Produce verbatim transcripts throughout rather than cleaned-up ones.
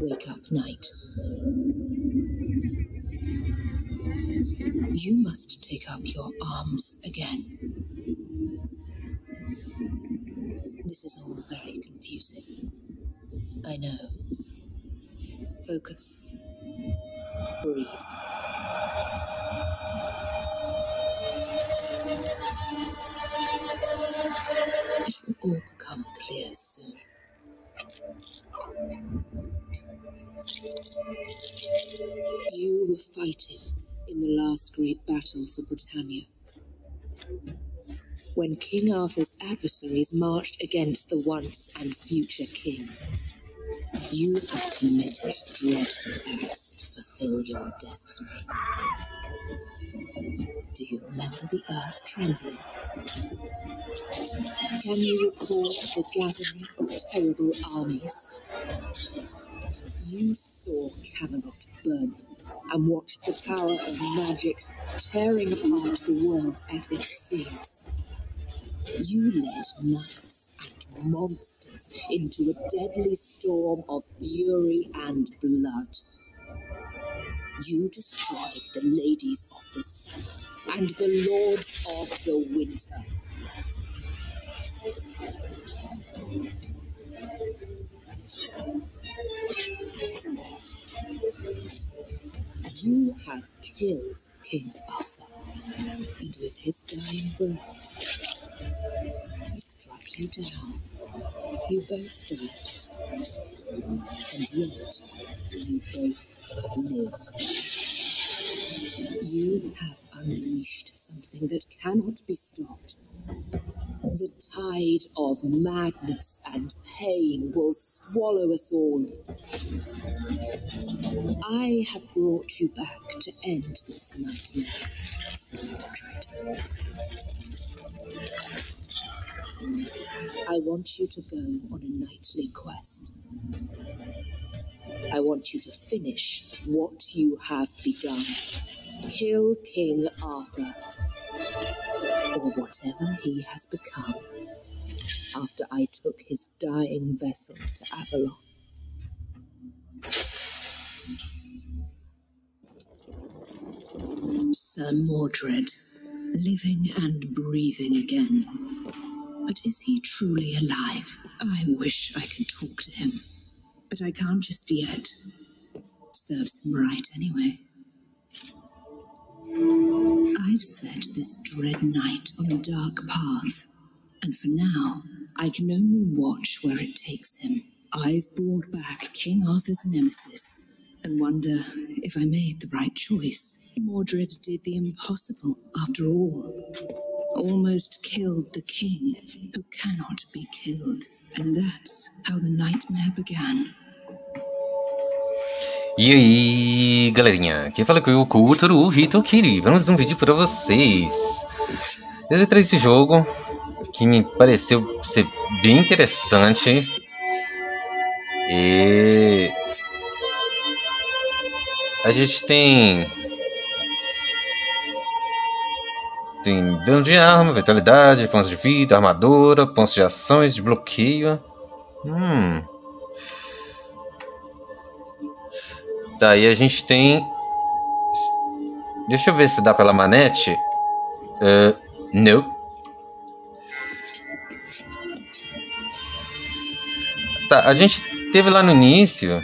Wake up, knight. You must take up your arms again. This is all very confusing. I know. Focus. Breathe. It will all become clear soon. You were fighting in the last great battle for Britannia, when King Arthur's adversaries marched against the once and future king. You have committed dreadful acts to fulfill your destiny. Do you remember the earth trembling? Can you recall the gathering of terrible armies? You saw Camelot burning and watched the power of magic tearing apart the world at its seams. You led knights and monsters into a deadly storm of fury and blood. You destroyed the ladies of the sun and the lords of the winter. You have killed King Arthur, and with his dying breath, he struck you down. You both died, and yet you both live. You have unleashed something that cannot be stopped. The tide of madness and pain will swallow us all. I have brought you back to end this nightmare, Sir Mordred. I want you to go on a knightly quest. I want you to finish what you have begun. Kill King Arthur, or whatever he has become, after I took his dying vessel to Avalon. Sir Mordred, living and breathing again. But is he truly alive? I wish I could talk to him, but I can't just yet. Serves him right anyway. I've set this dread knight on a dark path, and for now, I can only watch where it takes him. I've brought back King Arthur's nemesis, and wonder if I made the right choice. Mordred did the impossible, after all. Almost killed the king, who cannot be killed. And that's how the nightmare began. E aí, galerinha, quem fala aqui é o Kutaro Hitokiri. Vamos um vídeo para vocês. Eu entrei nesse jogo que me pareceu ser bem interessante. E a gente tem tem dano de arma, vitalidade, pontos de vida, armadura, pontos de ações, de bloqueio. Hum. Daí a gente tem... Deixa eu ver se dá pela manete. Uh, não. Tá, a gente teve lá no início...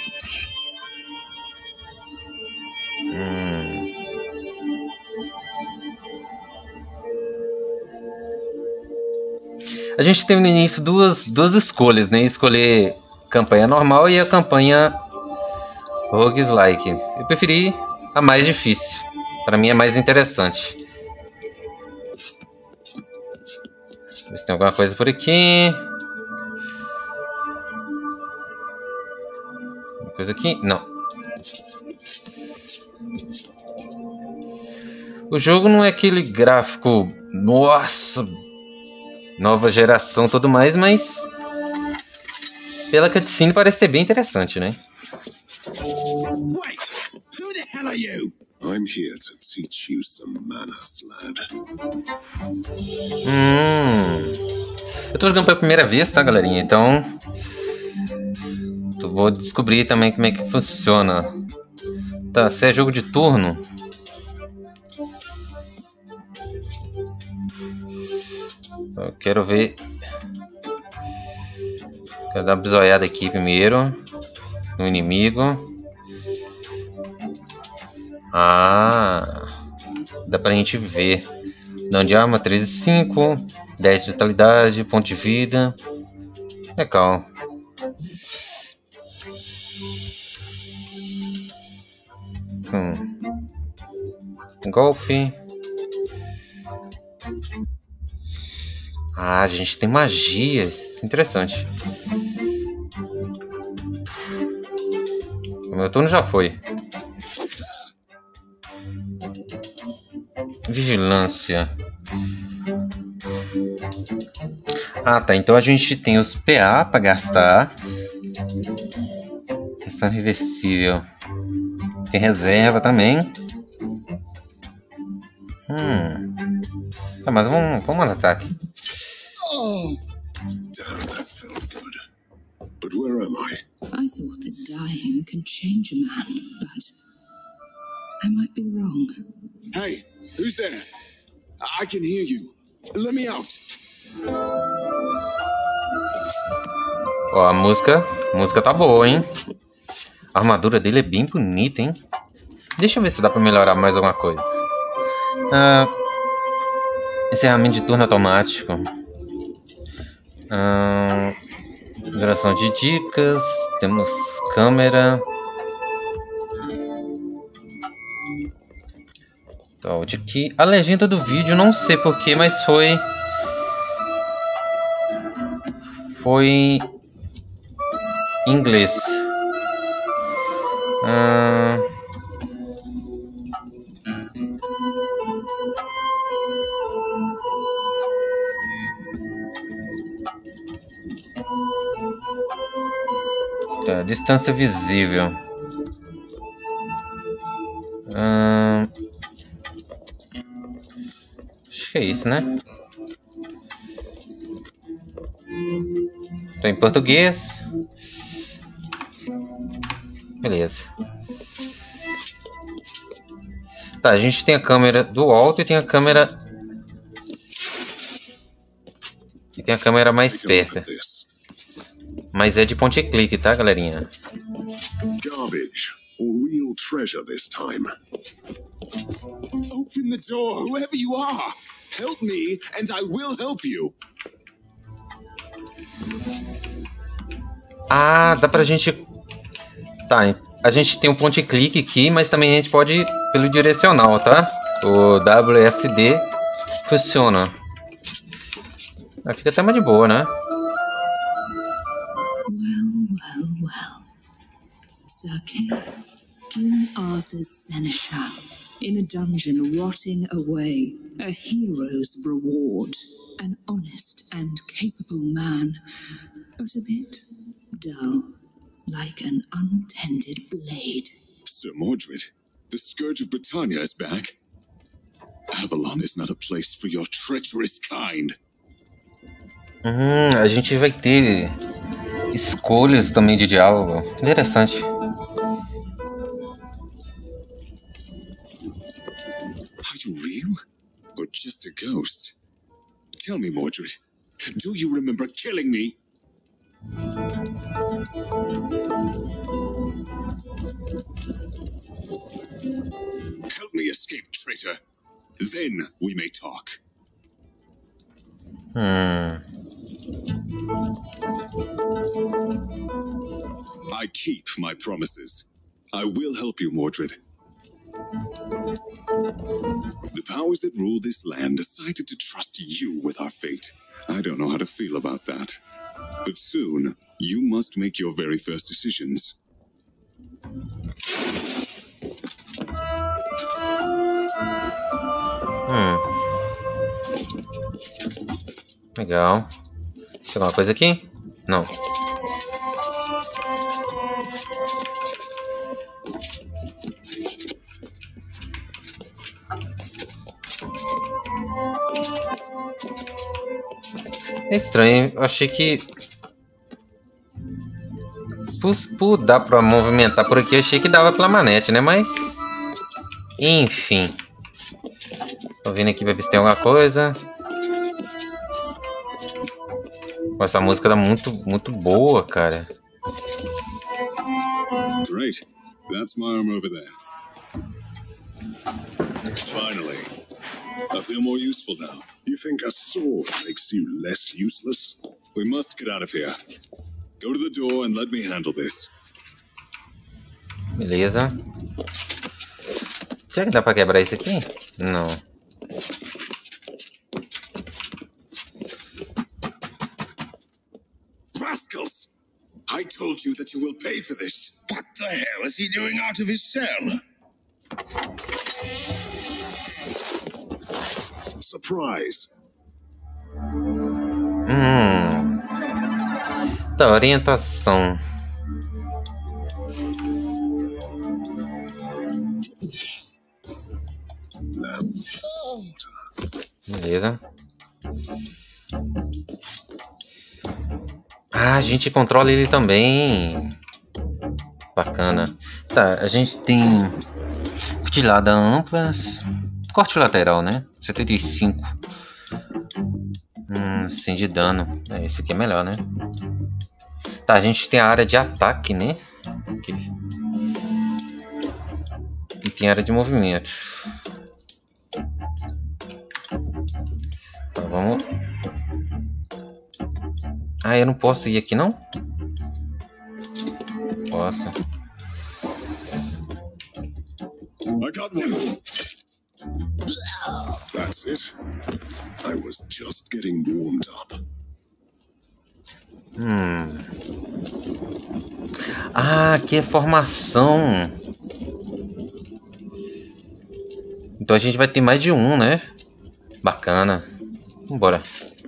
Hum. A gente teve no início duas, duas escolhas, né? Escolher campanha normal e a campanha... roguelike. Eu preferi a mais difícil. Para mim é mais interessante. Ver se tem alguma coisa por aqui. Uma coisa aqui? Não. O jogo não é aquele gráfico, nossa, nova geração, tudo mais, mas pela cutscene parece ser bem interessante, né? Wait! Who the hell are you? I'm here to teach you some manners, lad. Hum. Eu tô jogando pela primeira vez, tá, galerinha? Então Pronto, vou descobrir também como é que funciona. Tá, se é jogo de turno. Eu quero ver. Quero dar uma bisoiada aqui primeiro. No inimigo. Ah, dá pra gente ver. Dano de arma treze e cinco. dez de vitalidade, ponto de vida. Legal. Hum. Golpe. Ah, a gente tem magias. Interessante. O meu turno já foi. Vigilância. Ah, tá. Então a gente tem os P A para gastar. Questão reversível. Tem reserva também. Hum. Tá, mas vamos, vamos no ataque. Oh, damn, that felt good. But where am I? I thought that dying can change a man, but I might be wrong. Hey, who's there? I can hear you. Let me out. Ó, a música, a música tá boa, hein? A armadura dele é bem bonita, hein? Deixa eu ver se dá pra melhorar mais alguma coisa. Ah, encerramento de turno automático. Ah, geração de dicas. Temos câmera. Então, de aqui. A legenda do vídeo, não sei porquê, mas foi... Foi em inglês. Ah... Tá, distância visível. Ah... Acho que é isso, né? Tô em português. Beleza. Tá, a gente tem a câmera do alto e tem a câmera... E tem a câmera mais perto. Mas é de point and click, tá, galerinha? Garbage or real treasure this time? Open the door, whoever you are. Help me and I will help you. Ah, dá pra gente... Tá, a gente tem um point and click aqui, mas também a gente pode ir pelo direcional, tá? O W S D funciona. Ah, fica até mais de boa, né? Well, well, well. Sir Kay, King Arthur's seneschal, in a dungeon rotting away, a hero's reward. An honest and capable man, but a bit dull, like an untended blade. Sir Mordred, the Scourge of Britannia is back. Avalon is not a place for your treacherous kind. Hum, a gente vai ter escolhas também de diálogo. Interessante. Are you real? Or just a ghost? Tell me, Mordred, do you remember killing me? Help me escape, traitor. Then we may talk. Hmm. I keep my promises. I will help you, Mordred. The powers that rule this land decided to trust you with our fate. I don't know how to feel about that. But soon, you must make your very first decisions. Hum. Legal. Tem alguma coisa aqui? Não. É estranho, eu achei que por, por dar pra movimentar por aqui, eu achei que dava pela manete, né? Mas... enfim. Tô vindo aqui pra ver se tem alguma coisa. Essa música tá muito, muito boa, cara. Great. That's my arm over there. Finally. I feel more useful now. You think a sword makes you less useless? We must get out of here. Go to the door and let me handle this. Beleza. Será que dá pra quebrar isso aqui? Não. Rascals! I told you that you will pay for this. What the hell is he doing out of his cell? Surprise. Hum. Tá, orientação. Beleza. Ah, a gente controla ele também. Bacana. Tá, a gente tem cutilhada ampla, corte lateral, né? setenta e cinco. Hum, sim, de dano. É, esse aqui é melhor, né? Tá, a gente tem a área de ataque, né? Aqui. E tem a área de movimento. Tá, vamos... Ah, eu não posso ir aqui, não? Posso. I got one. That's it. I was just getting warmed up. Hum. Ah, aqui é formação. Então a gente vai ter mais de um, né? Bacana. Vambora.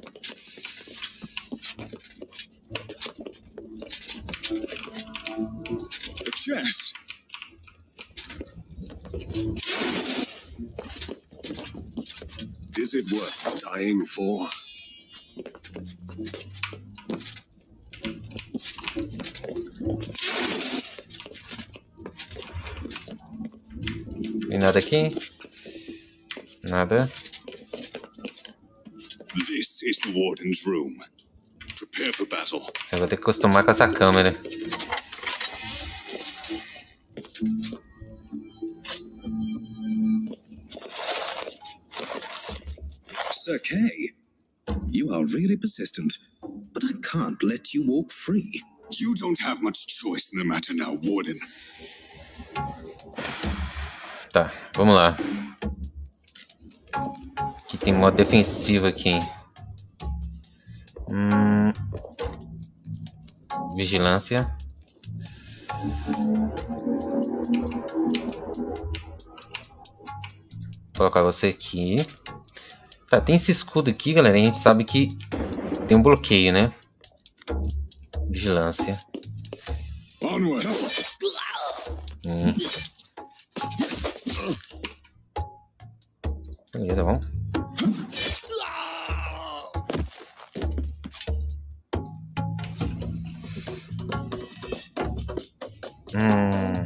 A chest. Is it worth dying for? Tem nada aqui? Nada. This is the warden's room. Prepare for battle. Eu vou ter que acostumar com essa câmera. Sir Kay, you are really persistent, but I can't let you walk free. You don't have much choice in the matter now, Warden. Tá, vamos lá. Aqui tem modo defensivo aqui. Hum... Vigilância. Vou colocar você aqui. Tá, tem esse escudo aqui, galera. A gente sabe que tem um bloqueio, né? Vigilância. Onward. Hum. Beleza, vamos. Hum.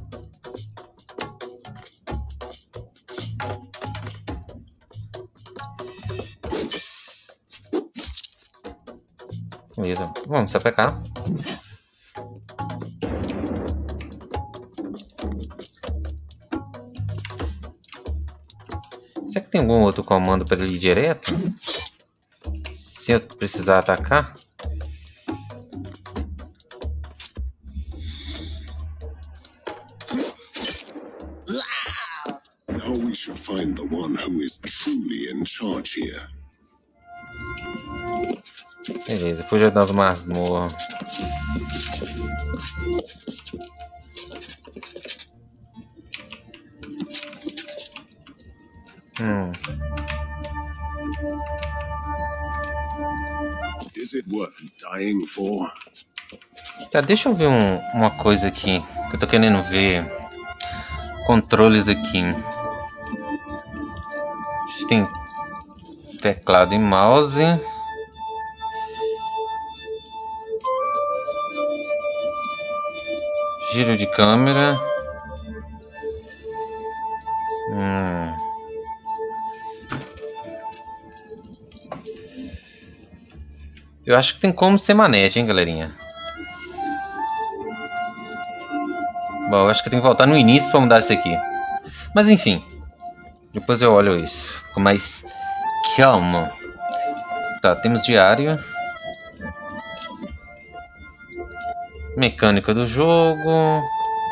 Beleza, vamos só pra cá. Será que tem algum outro comando para ele ir direto? Se eu precisar atacar? Now we should find the one who is truly in charge here. Beleza, fuja das masmorras. Hum. Is it worth dying for? Tá, deixa eu ver um, uma coisa aqui. Que eu tô querendo ver. Controles aqui. A gente tem teclado e mouse. Giro de câmera. Hum. Eu acho que tem como ser manete, hein, galerinha? Bom, eu acho que tem que voltar no início para mudar isso aqui. Mas enfim. Depois eu olho isso com mais calma. Tá, temos diário. Mecânica do jogo.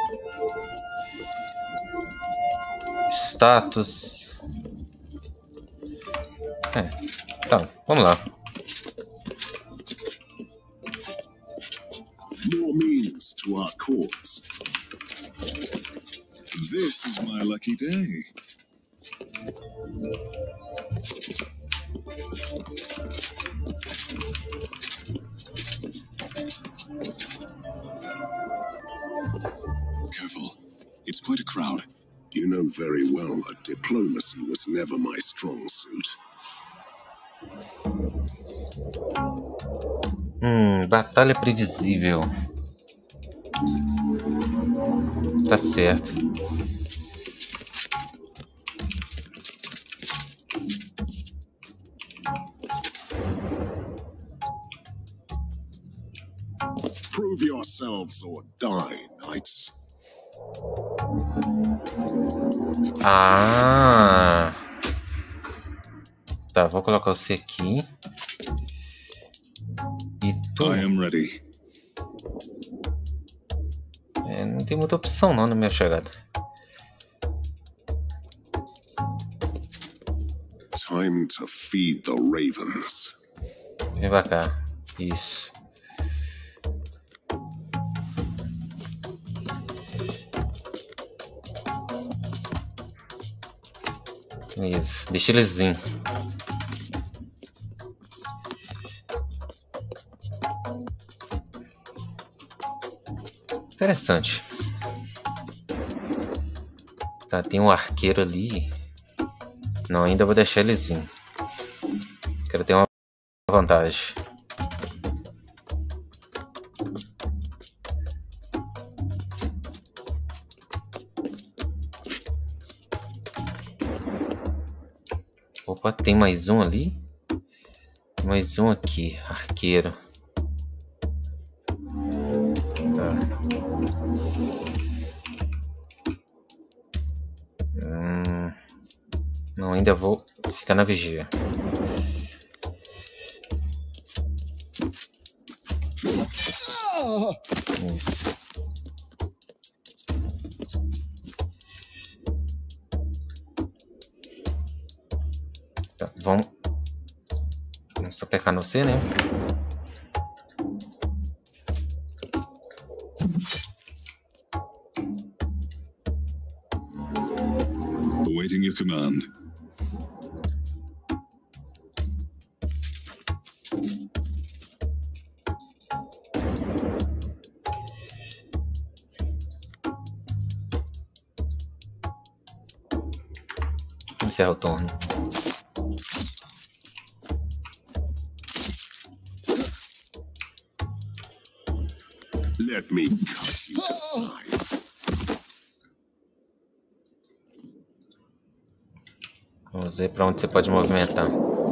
Status. É, tá, vamos lá. More means to our cause. This is my lucky day. Careful. It's quite a crowd. You know very well that diplomacy was never my strong suit. Hum, batalha previsível. Tá certo. Prove yourselves or die, knights. Ah. Tá, vou colocar você aqui. E tu? I am ready. É, não tem muita opção não na minha chegada. Time to feed the ravens. Vem pra cá. Isso. Isso. Deixa eles virem. Interessante. Tá, tem um arqueiro ali. Não, ainda vou deixar eles vir. Quero ter uma vantagem. Opa, tem mais um ali. Mais um aqui, arqueiro. Tá. Hum, não, ainda vou ficar na vigia. Isso. Tá, vamos. Vamos só pecar no C, né? Awaiting your command. Encerra o turno. Let me cut you to size. Vamos ver para onde você pode movimentar.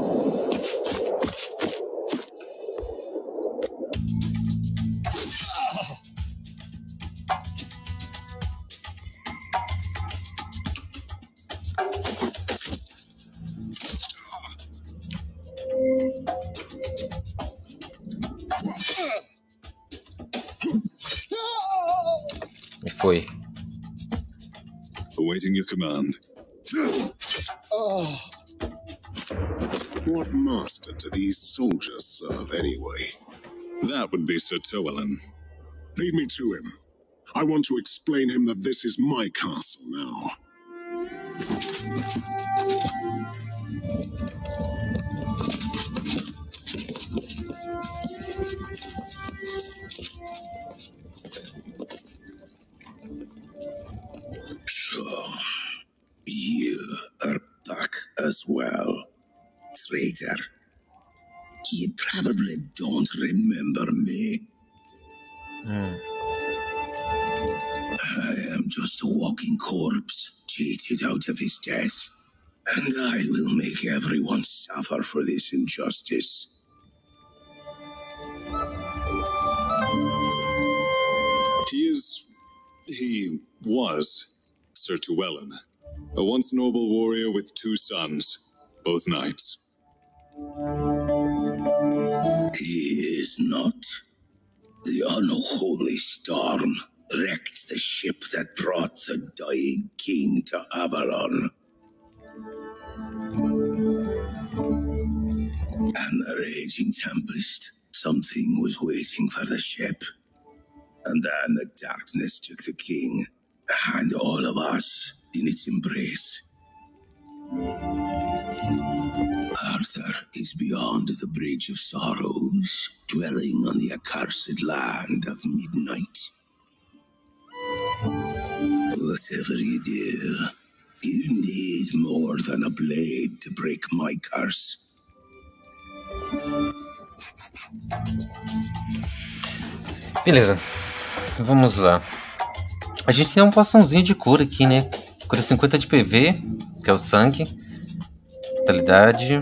E foi. Awaiting your command. What master do these soldiers serve anyway? That would be Sir Tywelin. Lead me to him. I want to explain him that this is my castle now. So, you are back as well, traitor. You probably don't remember me. Hum. I am just a walking corpse, cheated out of his death. And I will make everyone suffer for this injustice. He is... he was Sir Tuellen, a once noble warrior with two sons, both knights. He is not. The unholy storm wrecked the ship that brought the dying king to Avalon. And the raging tempest, something was waiting for the ship. And then the darkness took the king, and all of us in its embrace. Arthur is beyond the Bridge of Sorrows, dwelling on the accursed land of midnight. Whatever you do, you need more than a blade to break my curse. Beleza, vamos lá. A gente tem um poçãozinho de cura aqui, né? Cura cinquenta de P V, que é o sangue. Vitalidade.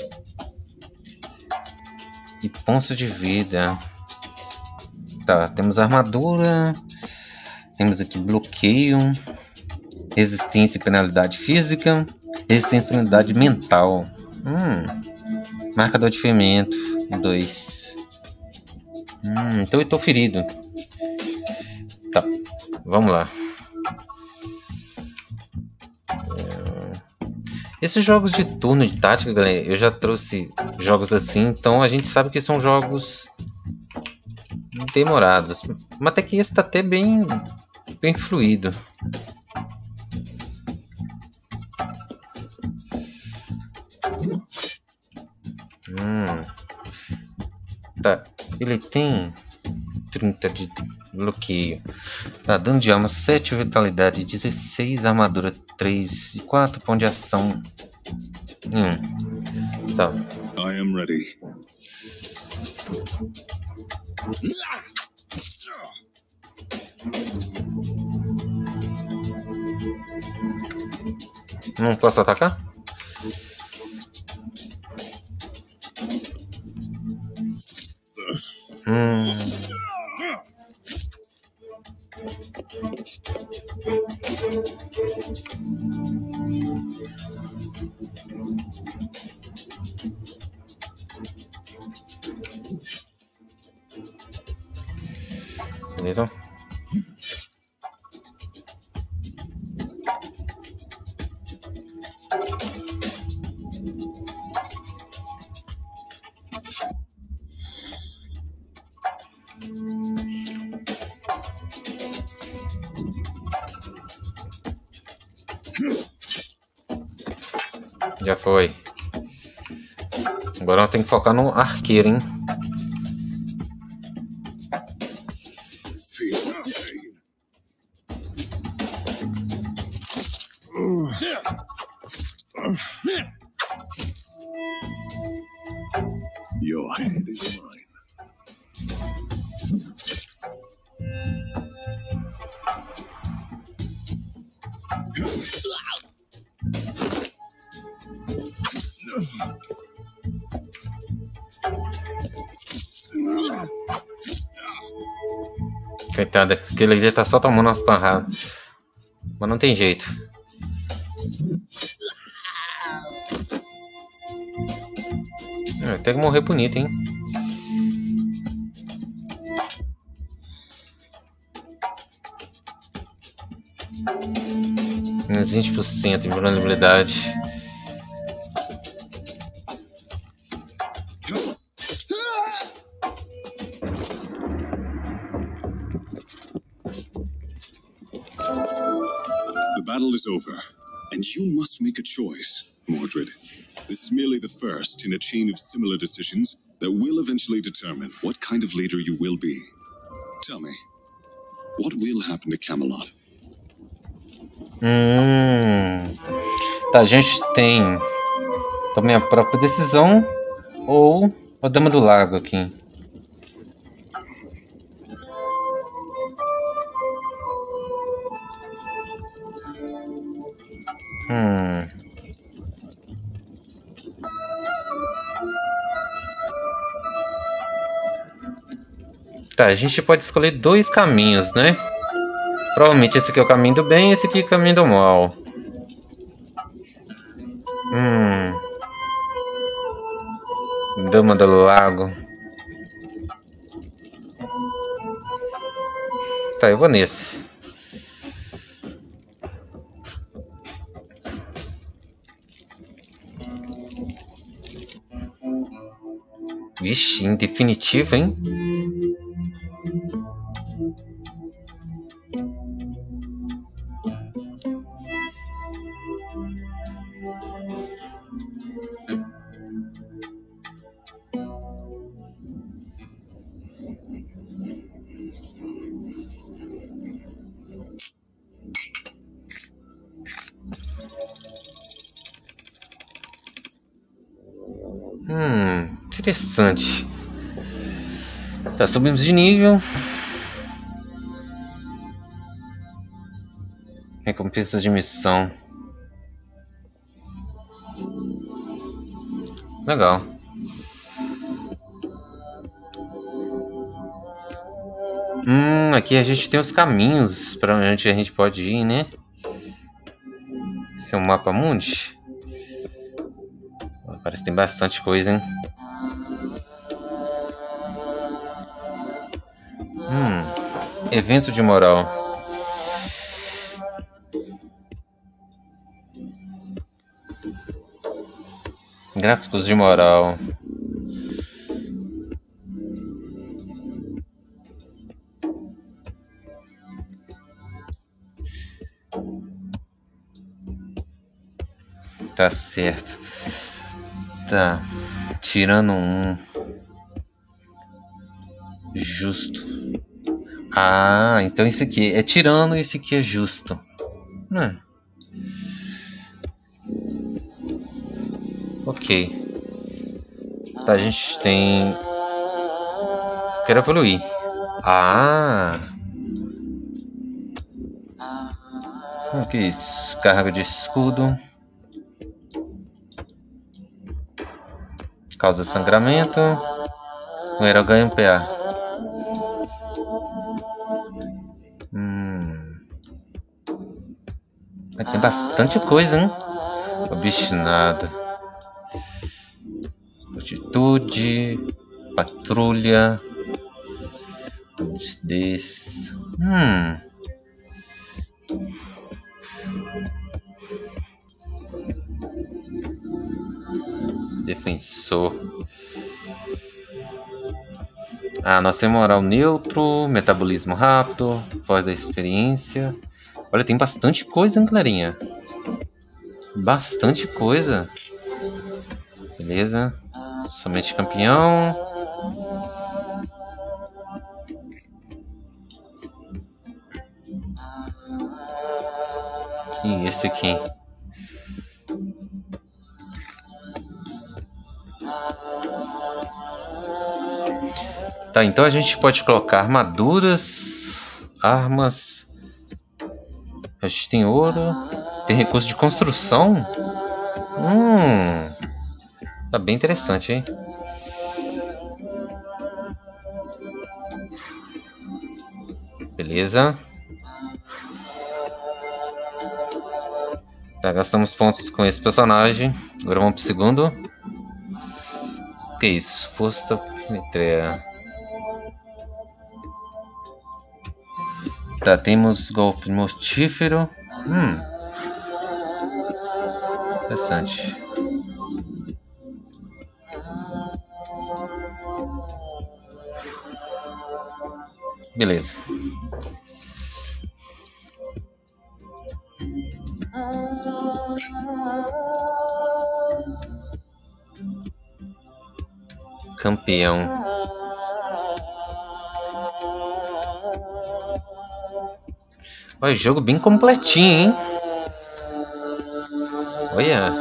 E pontos de vida. Tá, temos armadura. Temos aqui bloqueio. Resistência e penalidade física. Resistência e penalidade mental. Hum. Marcador de ferimento. dois. Hum, então eu tô ferido. Tá, vamos lá. Esses jogos de turno de tática, galera, eu já trouxe jogos assim, então a gente sabe que são jogos demorados. Mas até que esse tá até bem, bem fluido. Hum. Tá, ele tem trinta de bloqueio. Tá, dano de alma sete, vitalidade dezesseis, armadura três e quatro, ponto de ação. Hum. Tá. I am ready. Não posso atacar? Hum. Beleza? Já foi. Agora eu tenho que focar no arqueiro, hein? Your head is mine. Coitada, aquele ali tá só tomando umas panradas. Mas não tem jeito. É, tem que morrer bonito, hein? Uns vinte por cento de vulnerabilidade. The battle is over, and you must make a choice, Mordred. This is merely the first in a chain of similar decisions that will eventually determine what kind of leader you will be. Tell me, what will happen to Camelot? Hum. Tá, a gente tem a minha própria decisão ou a Dama do Lago aqui. Hum. Tá, a gente pode escolher dois caminhos, né? Provavelmente esse aqui é o caminho do bem e esse aqui é o caminho do mal. Hum. Dama do Lago. Tá, eu vou nesse. Vixe, em definitivo, hein? Hum, interessante. Tá, subimos de nível. Recompensas de missão. Legal. Hum, aqui a gente tem os caminhos para onde a gente pode ir, né? Esse é um mapa mundi. Parece que tem bastante coisa, hein? Hum, evento de moral. Gráficos de moral. Tá certo. Tá. Tirando um. Justo. Ah, então esse aqui é tirano e esse aqui é justo. Hum. Ok. Tá, a gente tem... Quero evoluir. Ah! O que é isso? Carga de escudo. Causa sangramento. O herói ganha um P A. Hum. Tem bastante coisa, hein? Obstinado. Atitude. Patrulha. Lucidez. Hum. Defensor. Ah, nossa moral neutro, metabolismo rápido, voz da experiência. Olha, tem bastante coisa, hein, Clarinha? Bastante coisa. Beleza. Somente campeão. E esse aqui. Tá, então a gente pode colocar armaduras, armas. A gente tem ouro, tem recurso de construção. Hum, tá bem interessante, hein? Beleza. Tá, gastamos pontos com esse personagem. Agora vamos pro segundo. Que isso? Força Petrea. Tá, temos golpe mortífero. Hum. Interessante. Beleza. Campeão. Olha, jogo bem completinho, hein? Olha.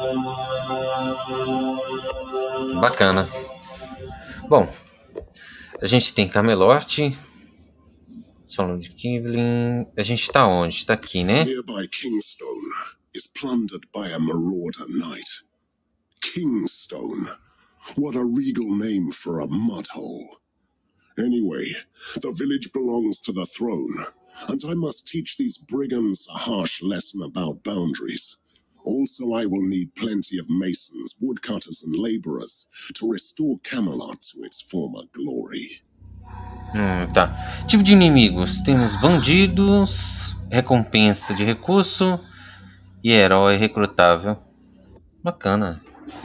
Bacana. Bom, A gente tem Camelot. Salão de Kivlin. A gente tá onde? Tá aqui, né? Nearby Kingstone is plundered by a marauder knight. Kingstone. What a regal name for a mudhole. Anyway, the village belongs to the throne, and I must teach these brigands a harsh lesson about boundaries. Also, I will need plenty of masons, woodcutters, and laborers to restore Camelot to its former glory. Hum, tá. Tipo de inimigos. Temos bandidos, recompensa de recurso e herói recrutável. Bacana.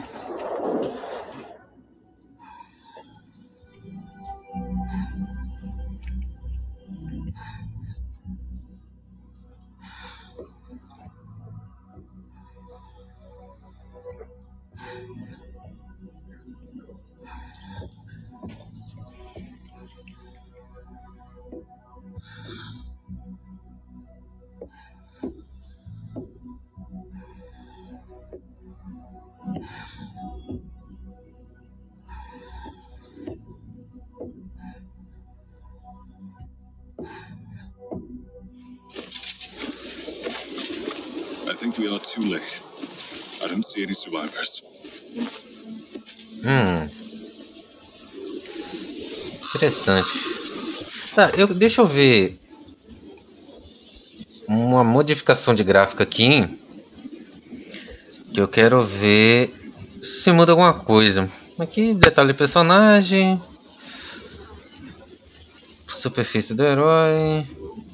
I think we are too late. I don't see any survivors. Hum. Interessante. Tá, eu, deixa eu ver uma modificação de gráfico aqui. Que eu quero ver se muda alguma coisa. Aqui, detalhe de personagem. Superfície do herói.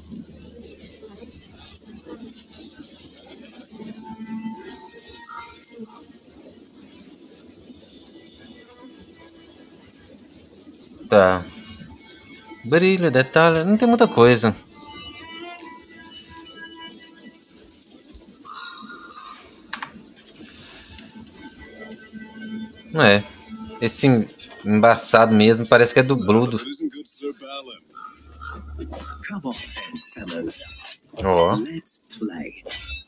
Tá. Brilho, detalhe, não tem muita coisa. Não é. Esse embaçado mesmo parece que é do Bludo. Come on then, fellows. Ó. Let's play.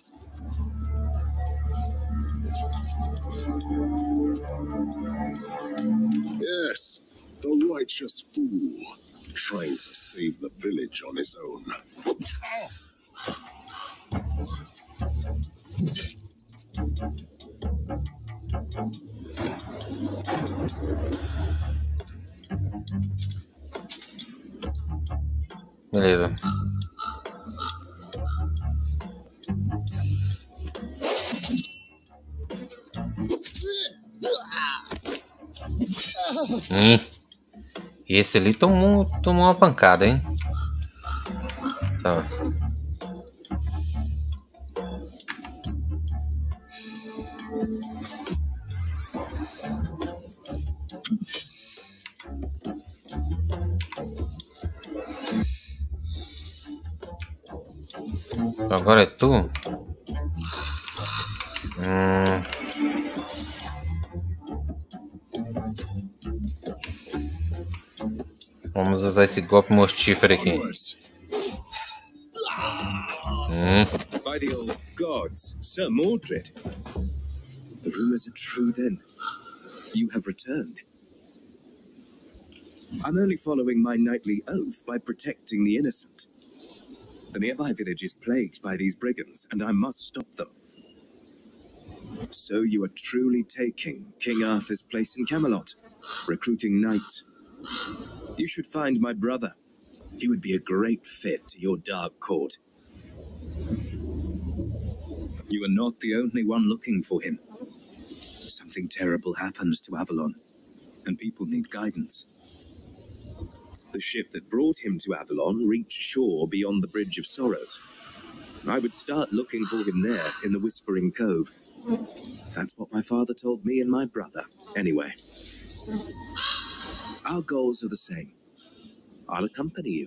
Yes, the righteous fool, trying to save the village on his own. Beleza. Hum. Esse ali tomou, tomou uma pancada, hein? Tá. Agora é tu? Hum. Vamos usar esse golpe mortífero aqui. Hum. By the old gods, Sir Mordred. The rumors are true then. You have returned. I'm only following my knightly oath by protecting the innocent. The nearby village is plagued by these brigands, and I must stop them. So you are truly taking King Arthur's place in Camelot, recruiting knights. You should find my brother. He would be a great fit to your dark court. You are not the only one looking for him. Something terrible happens to Avalon, and people need guidance. The ship that brought him to Avalon reached shore beyond the Bridge of Sorrows. I would start looking for him there in the Whispering Cove. That's what my father told me and my brother. Anyway, our goals are the same. I'll accompany you.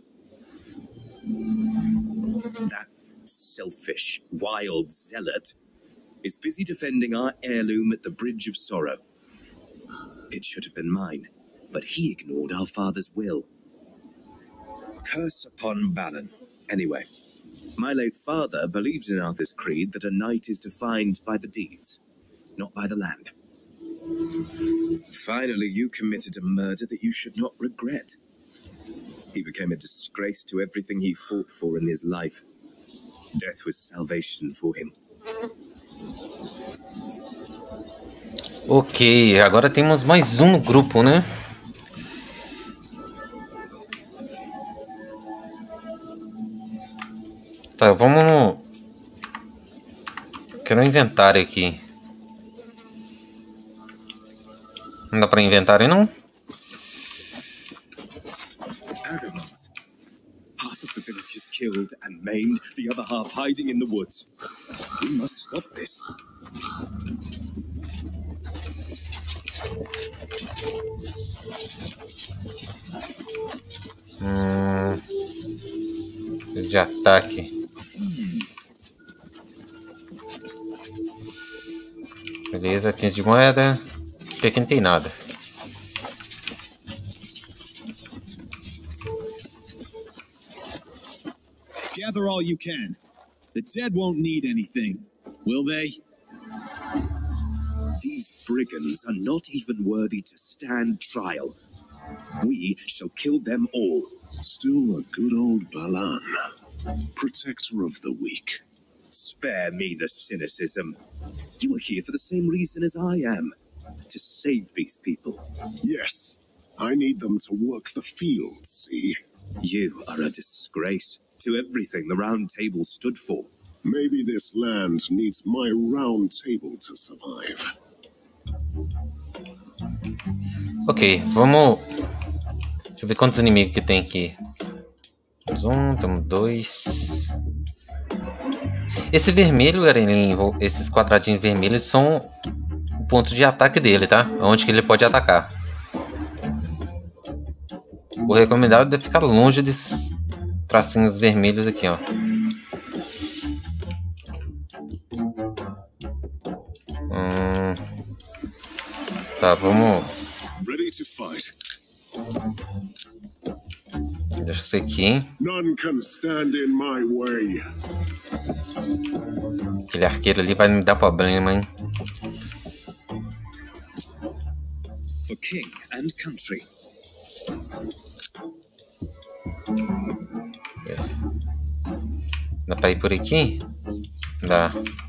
That selfish, wild zealot is busy defending our heirloom at the Bridge of Sorrow. It should have been mine, but he ignored our father's will. Curse upon Balin. Anyway, my late father believed in Arthur's creed that a knight is defined by the deeds, not by the land. Finally, you committed a murder that you should not regret. He became a disgrace to everything he fought for in his life. Death was salvation for him. Ok, agora temos mais um grupo, né? Tá, vamos no... Quero um inventário aqui. Não dá pra inventário, não? Argonauts. Half of the village is killed and maimed, the other half hiding in the woods. We must stop this. Hum... De ataque. Beleza, quinze de moeda. Acho que aqui não tem nada. Gather all you can. The dead won't need anything, will they? These brigands are not even worthy to stand trial. We shall kill them all. Still a good old Balan, protector of the weak. Spare me the cynicism. You are here for the same reason as I am. To save these people. Yes, I need them to work the fields, see? You are a disgrace to everything the Round Table stood for. Maybe this land needs my Round Table to survive. Ok, vamos... Deixa eu ver quantos inimigos que tem aqui. Temos um, temos dois... Esse vermelho, galerinha, esses quadradinhos vermelhos são o ponto de ataque dele, tá? Onde que ele pode atacar. O recomendado é ficar longe desses tracinhos vermelhos aqui, ó. Hum... Tá, vamos... Ready to fight. Deixa isso aqui. None can stand in my way. Aquele arqueiro ali vai me dar problema, hein? For king and country. Dá pra ir por aqui? Dá.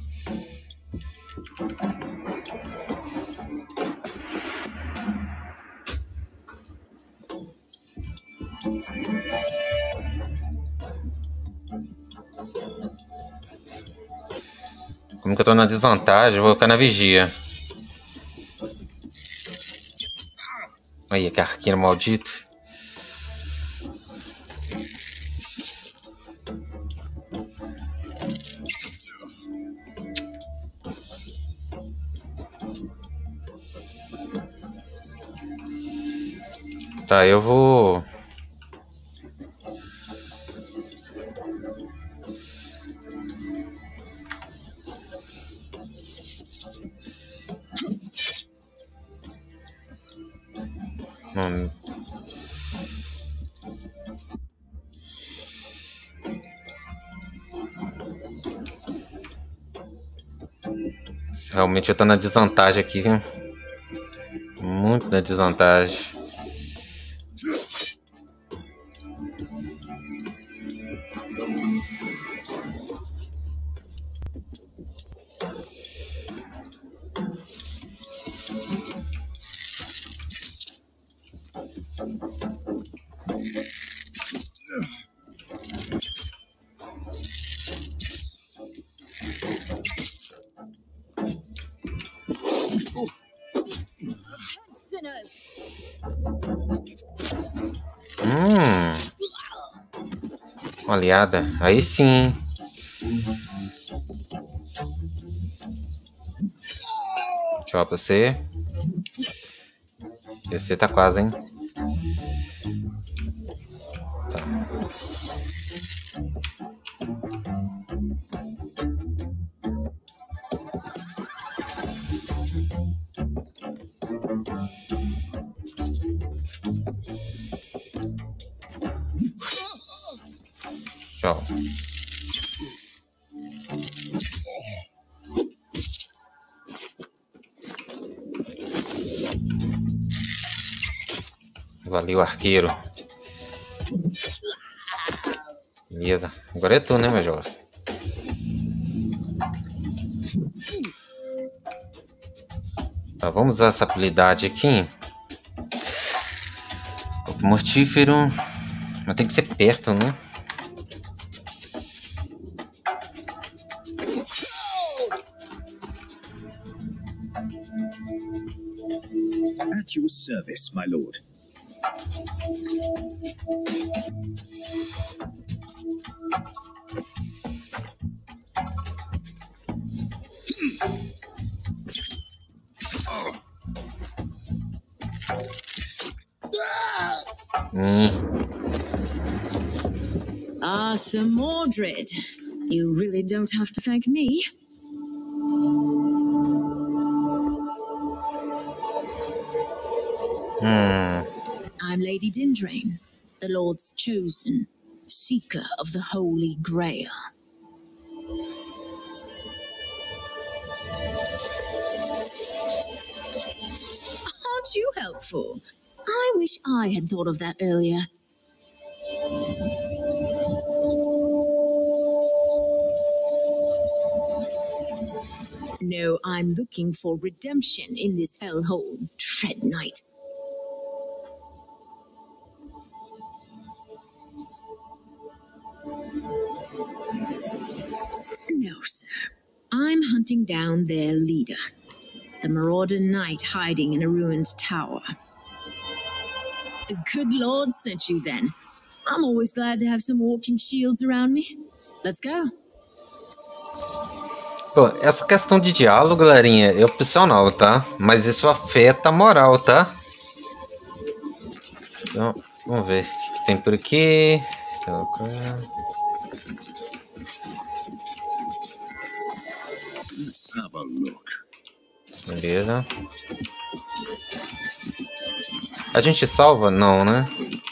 Como que eu tô na desvantagem, eu vou ficar na vigia. Aí, que arqueiro maldito. Tá, eu vou... Hum. Realmente eu tô na desvantagem aqui, viu? Muito na desvantagem. Hum, uma aliada, aí sim. Tchau pra você. Você tá quase, hein? Tá. Tchau. Valeu, arqueiro. Beleza. Agora é tu, né, meu jovem? Tá, vamos usar essa habilidade aqui. Corpo mortífero. Mas tem que ser perto, né? At your service, my lord. Hum. Ah, Sir Mordred. You really don't have to thank me. Hum. I'm Lady Dindrain, the Lord's chosen, seeker of the Holy Grail. Aren't you helpful? I wish I had thought of that earlier. No, I'm looking for redemption in this hellhole, Dread Knight. No, sir. I'm hunting down their leader, the Marauder Knight hiding in a ruined tower. The good Lord sent you then. I'm always glad to have some walking shields around me. Let's go. Pô, essa questão de diálogo, galerinha, é opcional, tá? Mas isso afeta a moral, tá? Então, vamos ver o que tem por aqui. Let's have a look. Beleza. A gente salva? Não, né?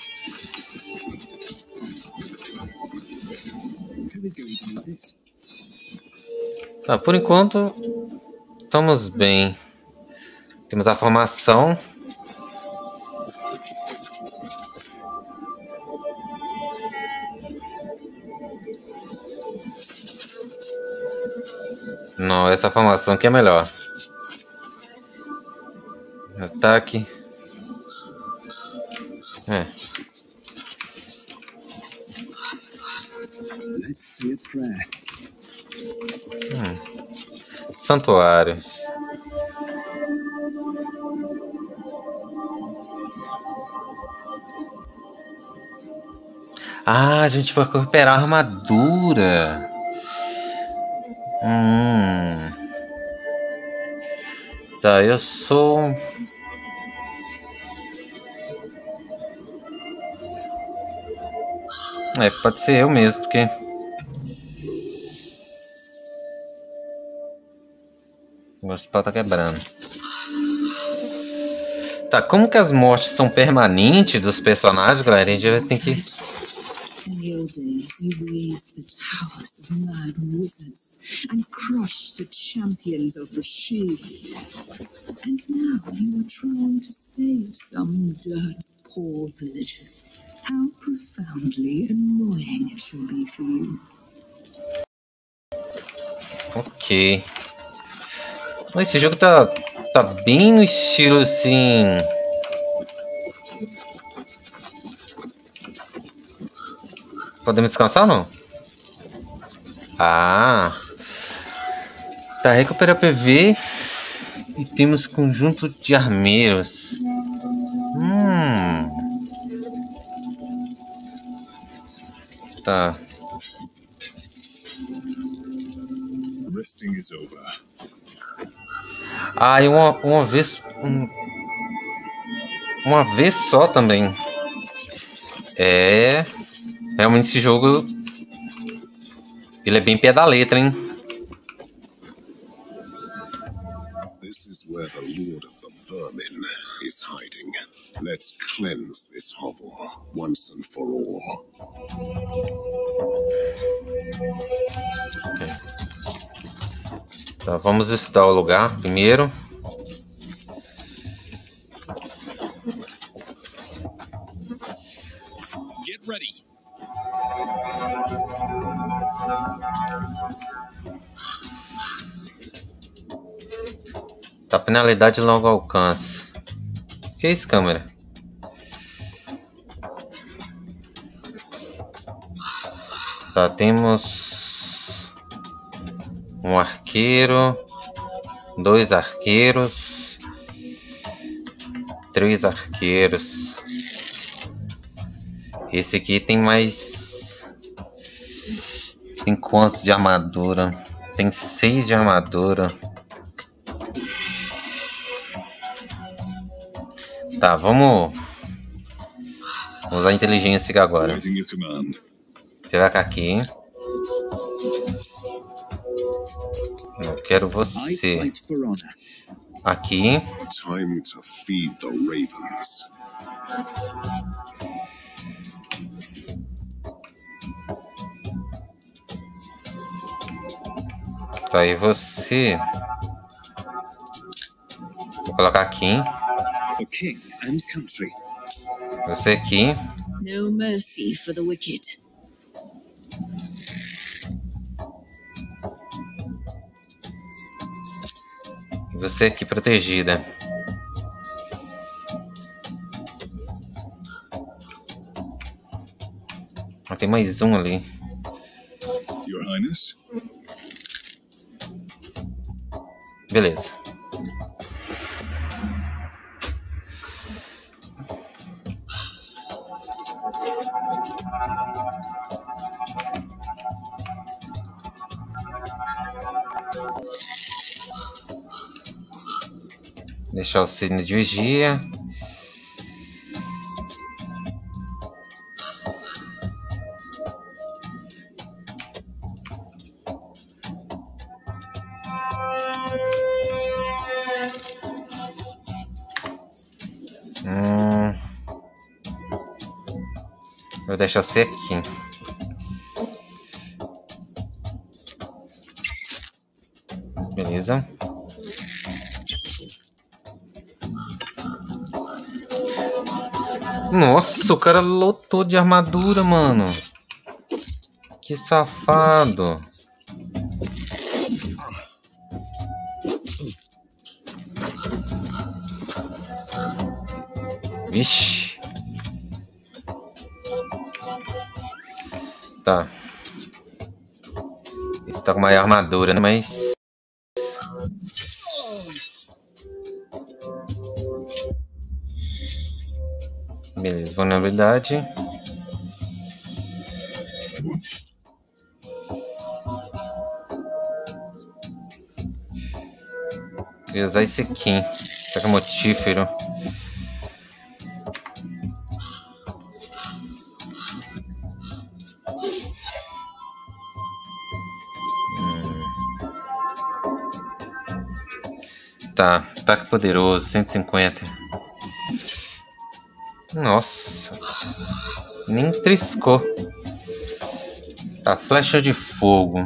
Tá, por enquanto estamos bem. Temos a formação. Não, essa formação aqui é melhor. Ataque. É. Let's say a prayer. Hum. Santuários. Ah, a gente vai recuperar a armadura. Hum. Tá, eu sou... É, pode ser eu mesmo, porque... O spell tá quebrando. Tá, como que as mortes são permanentes dos personagens, galera? A gente vai ter que... In the old days, you raised the towers of mad wizards and crushed the champions of the shield. And now you are trying to save some dirt poor villagers. How profoundly annoying it shall be for you. Ok. Esse jogo tá, tá bem no estilo assim... Podemos descansar ou não? Ah! Tá, recupera P V. E temos conjunto de armeiros. Hum. Tá. Resting is over. Ah, e uma, uma vez... Um, uma vez só também. É... Realmente esse jogo... Ele é bem pé da letra, hein? This is where the Lord of the Vermin is hiding. Let's cleanse this hovel once and for all. Okay. Tá, vamos estudar o lugar primeiro. Get ready. Tá, penalidade logo alcance. Que isso, câmera? Tá, temos um arqueiro, dois arqueiros, três arqueiros. Esse aqui tem mais... Tem quantos de armadura? Tem seis de armadura. Tá, vamos usar a inteligência agora. Awaiting your command. Você vai aqui. Eu quero I você fight for honor. aqui. Time to feed the ravens. Tá aí você. Vou colocar aqui. For king and country. Você aqui. No mercy for the wicked. Você aqui protegida. Ah, tem mais um ali. Your Highness? Beleza. Deixar o signo de vigia. Hum. Vou deixar você aqui. Beleza. Nossa, o cara lotou de armadura, mano. Que safado. Vixe. Tá. Esse tá com maior armadura, né? Mas... Beleza, vulnerabilidade. Queria usar esse aqui. Pega motífero. Hum. Tá, ataque poderoso, cento e cinquenta. Nossa, nem triscou. A flecha de fogo.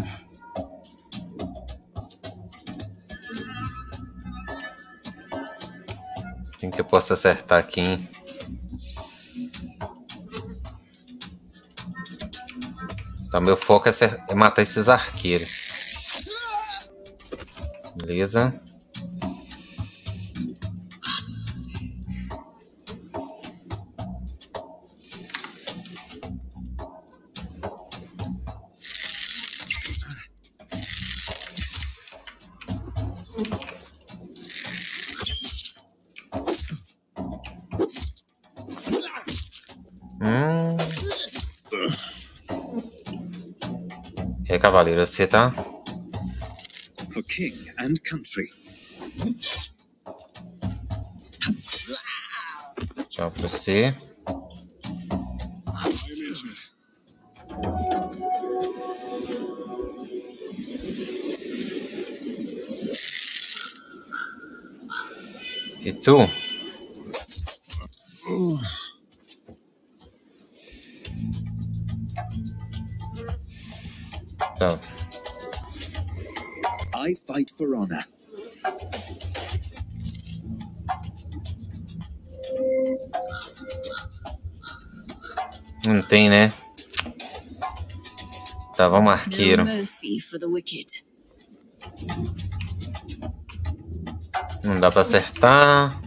Quem que eu posso acertar aqui, hein? Tá, meu foco é, ser... é matar esses arqueiros. Beleza. Hum. E aí, cavaleiro, você tá? For king and country. Tchau pra você. E tu? Tá. I fight for honor. Não tem, né? Tá, vamos arqueiro. No mercy for the wicked. Não dá pra acertar.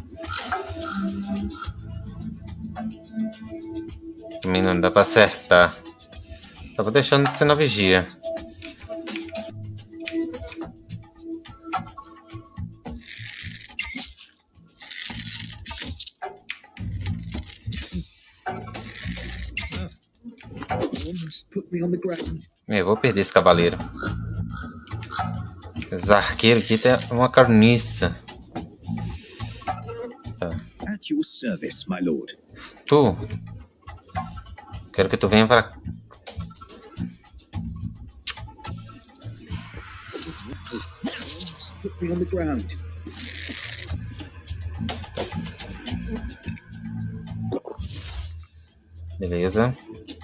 Também não dá pra acertar. Tava deixando de ser na vigia. Eu vou perder esse cavaleiro. Esse arqueiro aqui tem uma carniça. Tá. At your service, my lord. Tu. Quero que tu venha para. Put me on the ground. Beleza.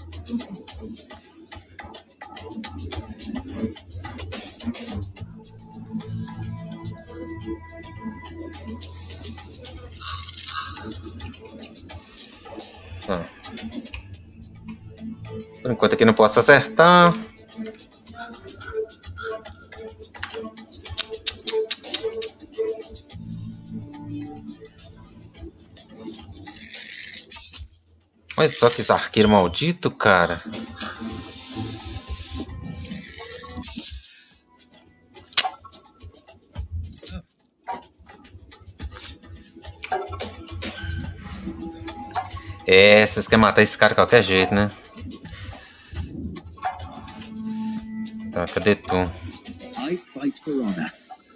Ah. Por enquanto aqui não posso acertar. Olha só que esse arqueiro maldito, cara. É, vocês querem matar esse cara de qualquer jeito, né? Tá, cadê tu? I fight for honor.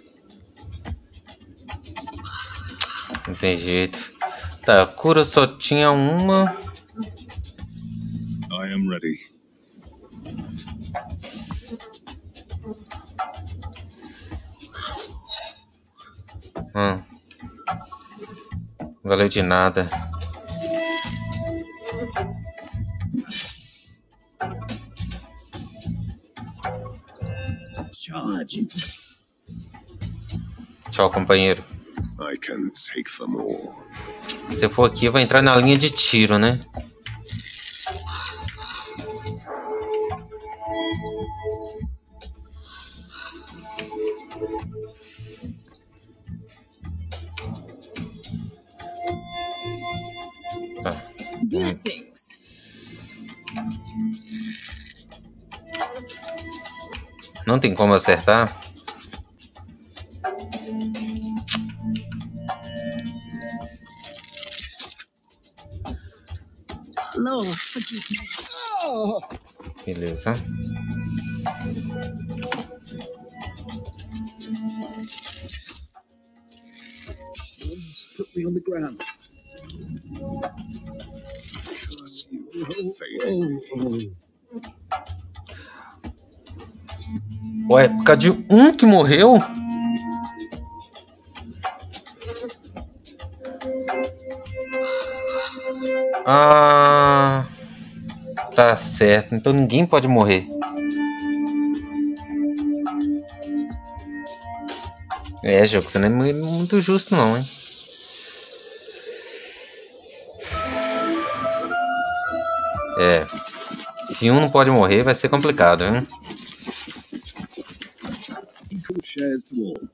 Não tem jeito. Tá, a cura só tinha uma. I am ready. Hum. Não valeu de nada. Charge. Tchau, companheiro. I can take them all. Se eu for aqui, eu vou entrar na linha de tiro, né? Tá. Blessings. Não tem como acertar. Lord, forgive me. Beleza. Almost put me on the ground. Curse you for failing. Ué, por causa de um que morreu? Ah, tá certo. Então ninguém pode morrer. É, jogo, você não é muito justo não, hein? É. Se um não pode morrer, vai ser complicado, hein? Equal shares to all.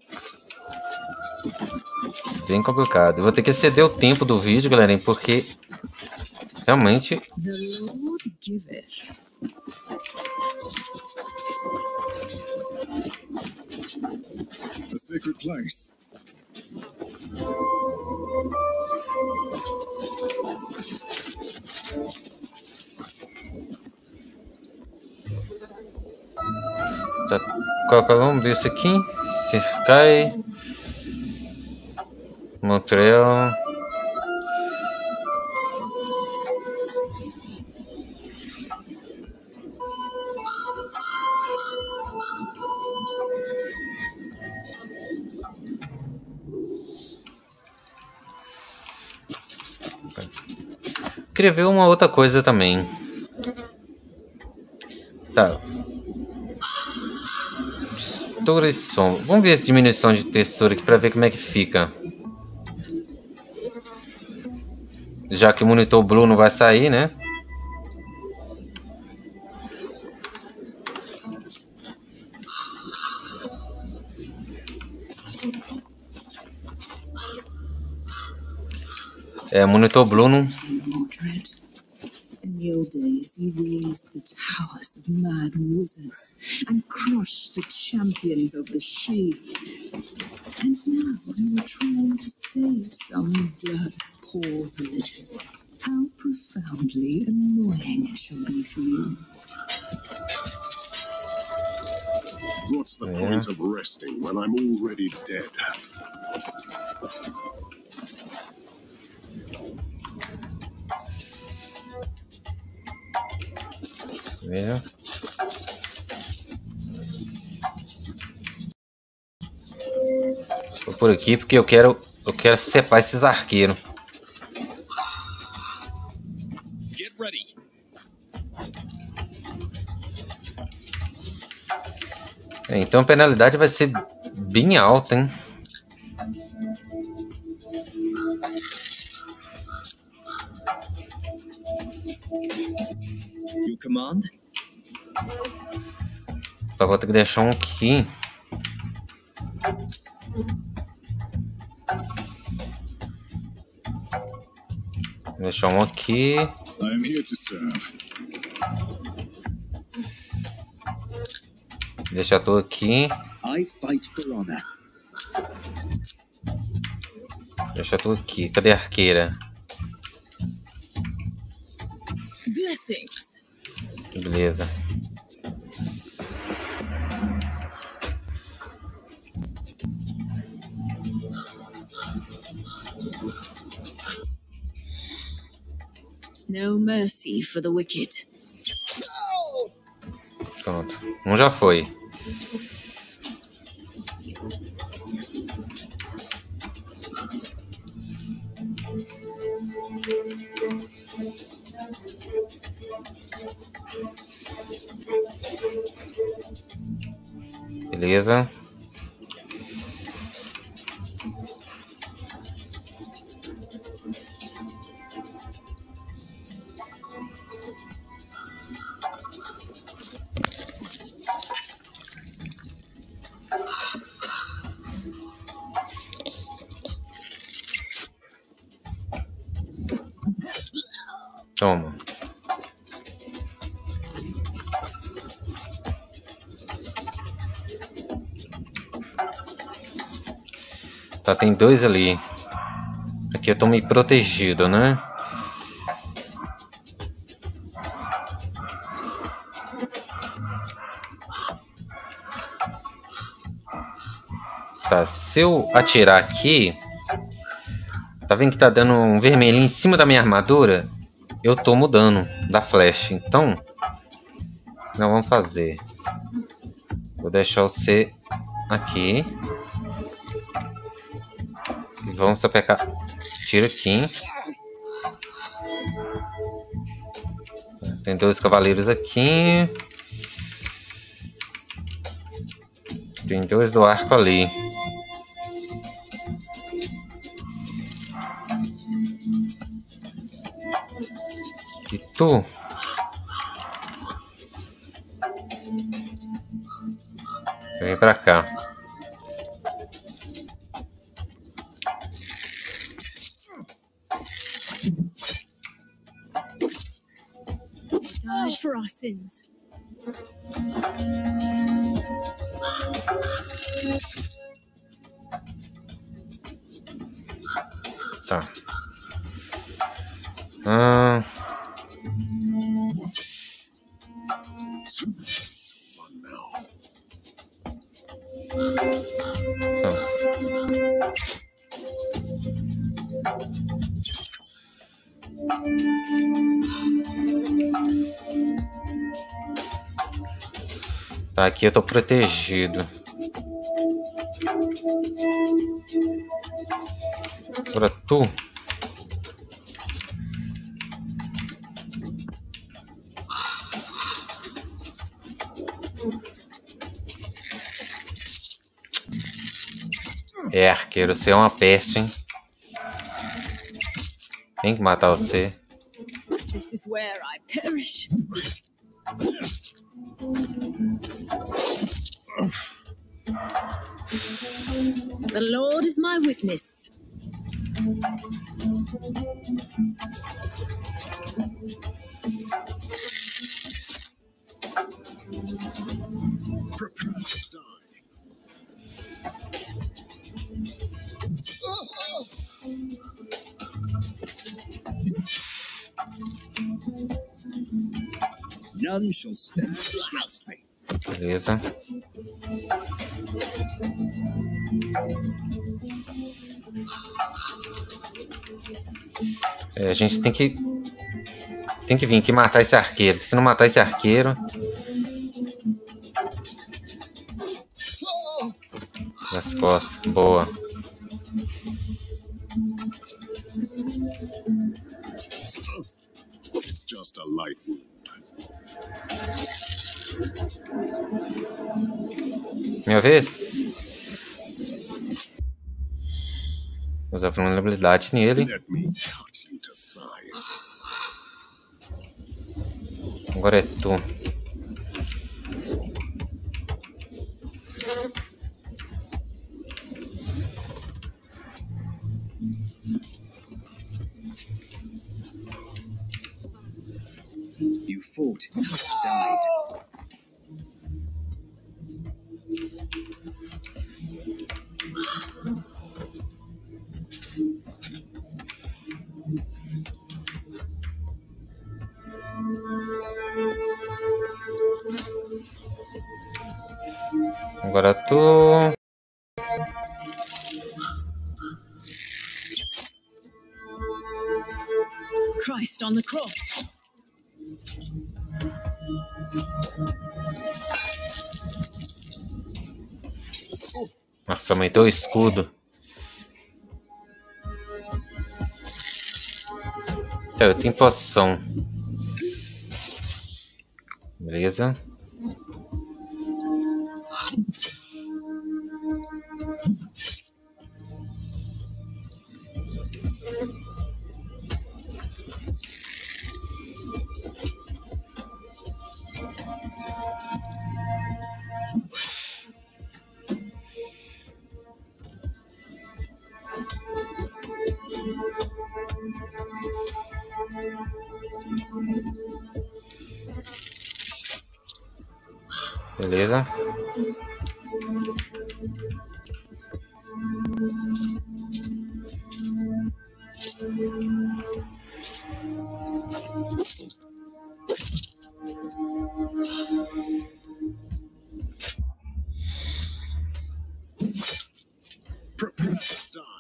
Bem complicado. Eu vou ter que exceder o tempo do vídeo, galerinha, porque realmente... The Lord giveth. The sacred place. Tá, coloca vamos ver isso aqui. Cercai. Montreal. Queria ver uma outra coisa também. Tá. Textura e som. Vamos ver a diminuição de textura aqui para ver como é que fica. Já que o monitor Blue não vai sair, né? É, monitor Blue não... Mordred. In the old days, you raised the towers of mad wizards and crushed the champions of the shield. And now you are trying to save some blood poor villagers. How profoundly annoying it shall be for you. What's the point of resting when I'm already dead? Veja. Vou por aqui porque eu quero, eu quero separar esses arqueiros. Get ready. É, então a penalidade vai ser bem alta, hein? You command? Só vou ter que deixar um aqui. Vou deixar um aqui. I am here to serve. Deixar tudo aqui. I fight for honor. Deixar tudo aqui. Cadê a arqueira? Blessings. Beleza. No mercy for the wicked. Pronto. Um já foi. Beleza. Toma. Tá, tem dois ali. Aqui eu tô meio protegido, né? Tá, se eu atirar aqui... Tá vendo que tá dando um vermelhinho em cima da minha armadura? Eu tomo dano da flecha, então... Não, vamos fazer. Vou deixar você aqui. E vamos só pegar... Tiro aqui. Tem dois cavaleiros aqui. Tem dois do arco ali. E tu? Vem pra cá. Die for our sins. Tá. Ah... Tá, aqui eu tô protegido. Agora tu. É, arqueiro, você é uma peste, hein? Tem que matar você. This is where I perish. The Lord is my witness. None shall stand against me. Beleza. É, a gente tem que tem que vir aqui matar esse arqueiro. Se não matar esse arqueiro, nas costas, boa. It's just a light wound. Minha vez. Usar vulnerabilidade nele. Let me cut you to size. Agora é tu. You fought and died. Agora tu. Christ on the cross. Nossa, aumentou o escudo. Tá, eu tenho poção. Beleza. Beleza. Prepare to die.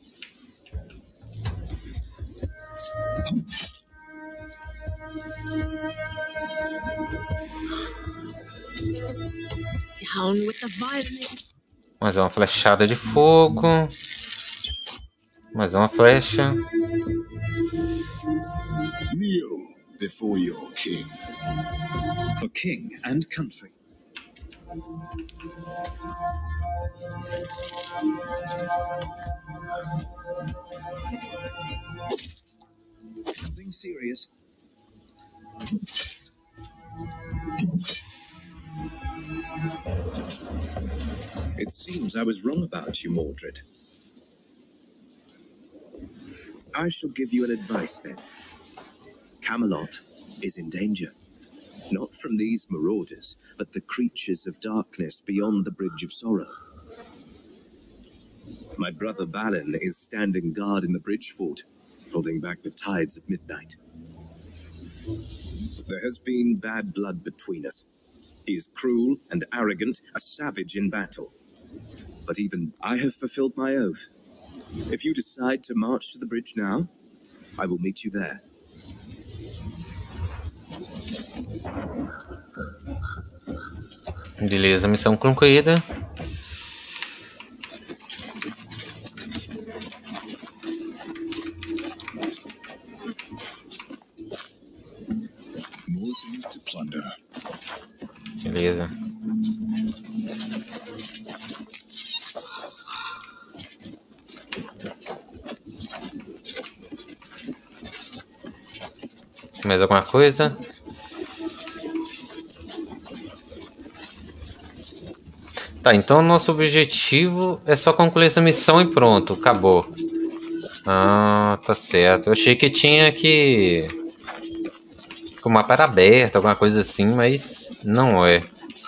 Down with the violence. Mais uma flechada de fogo. Mais uma flecha. Kneel before your king. For king and country. Nothing serious. It seems I was wrong about you, Mordred. I shall give you an advice then. Camelot is in danger. Not from these marauders, but the creatures of darkness beyond the Bridge of Sorrow. My brother Balin is standing guard in the bridge fort, holding back the tides at midnight. There has been bad blood between us. He is cruel and arrogant, a savage in battle. But even I have fulfilled my oath. If you decide to march to the bridge now, I will meet you there. Beleza, missão concluída. More things to plunder. Beleza. Mais alguma coisa? Tá, então nosso objetivo é só concluir essa missão e pronto, acabou. Ah, tá certo. Eu achei que tinha que... que o mapa era aberto, alguma coisa assim, mas não é.